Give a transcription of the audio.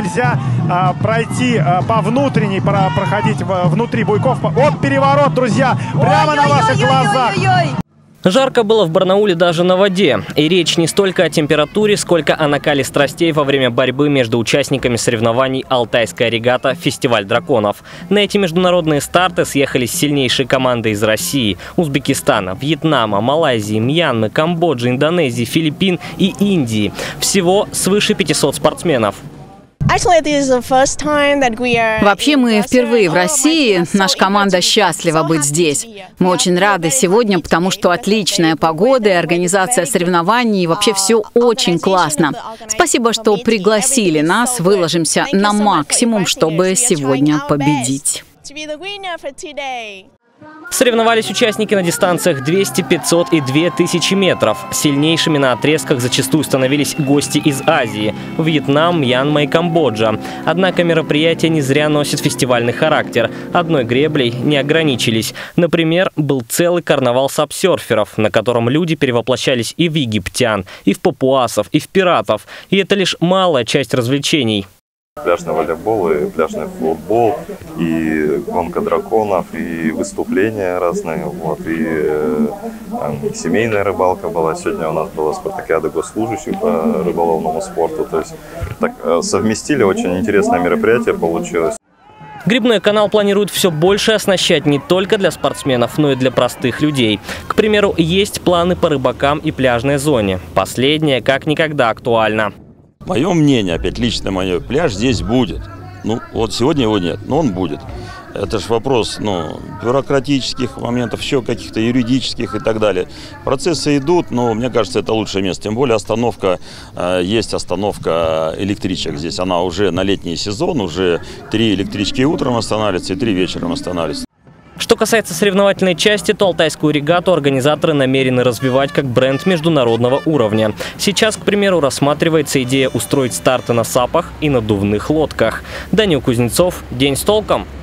нельзя пройти по внутренней, проходить внутри буйков. Вот переворот, друзья, прямо на ваших глазах. Жарко было в Барнауле даже на воде. И речь не столько о температуре, сколько о накале страстей во время борьбы между участниками соревнований «Алтайская регата. Фестиваль драконов». На эти международные старты съехались сильнейшие команды из России, Узбекистана, Вьетнама, Малайзии, Мьянмы, Камбоджи, Индонезии, Филиппин и Индии. Всего свыше 500 спортсменов. Вообще мы впервые в России. Наша команда счастлива быть здесь. Мы очень рады сегодня, потому что отличная погода и организация соревнований. И вообще все очень классно. Спасибо, что пригласили нас. Выложимся на максимум, чтобы сегодня победить. Соревновались участники на дистанциях 200, 500 и 2000 метров. Сильнейшими на отрезках зачастую становились гости из Азии – Вьетнам, Мьянма и Камбоджа. Однако мероприятие не зря носит фестивальный характер. Одной греблей не ограничились. Например, был целый карнавал сапсерферов, на котором люди перевоплощались и в египтян, и в папуасов, и в пиратов. И это лишь малая часть развлечений. Пляжный волейбол, и пляжный футбол, и гонка драконов, и выступления разные, вот, и семейная рыбалка была. Сегодня у нас была спартакиада госслужащих по рыболовному спорту. То есть так, совместили, очень интересное мероприятие получилось. Грибной канал планирует все больше оснащать не только для спортсменов, но и для простых людей. К примеру, есть планы по рыбакам и пляжной зоне. Последнее как никогда актуально. Мое мнение, опять лично мое, пляж здесь будет. Ну, вот сегодня его нет, но он будет. Это же вопрос, бюрократических моментов, еще каких-то юридических и так далее. Процессы идут, но мне кажется, это лучшее место. Тем более есть остановка электричек здесь. Она уже на летний сезон, уже 3 электрички утром останавливаются и 3 вечером останавливаются. Что касается соревновательной части, то Алтайскую регату организаторы намерены развивать как бренд международного уровня. Сейчас, к примеру, рассматривается идея устроить старты на сапах и надувных лодках. Данил Кузнецов, День с толком.